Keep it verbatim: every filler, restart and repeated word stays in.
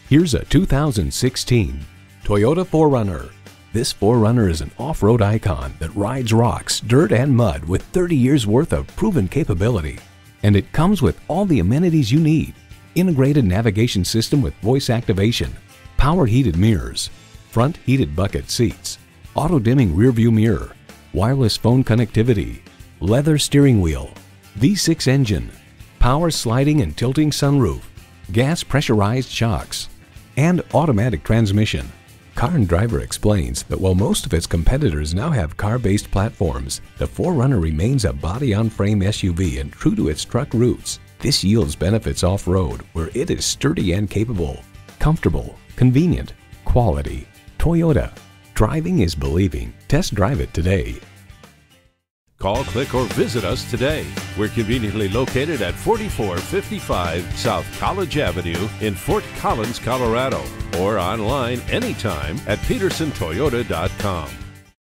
Here's a two thousand sixteen Toyota four runner. This four runner is an off-road icon that rides rocks, dirt, and mud with thirty years worth of proven capability. And it comes with all the amenities you need. Integrated navigation system with voice activation, power heated mirrors, front heated bucket seats, auto-dimming rearview mirror, wireless phone connectivity, leather steering wheel, V six engine, power sliding and tilting sunroof, gas pressurized shocks, and automatic transmission. Car and Driver explains that while most of its competitors now have car-based platforms, the four runner remains a body-on-frame S U V and true to its truck roots. This yields benefits off-road where it is sturdy and capable, comfortable, convenient, quality. Toyota. Driving is believing. Test drive it today. Call, click, or visit us today. We're conveniently located at forty-four fifty-five South College Avenue in Fort Collins, Colorado, or online anytime at Pedersen Toyota dot com.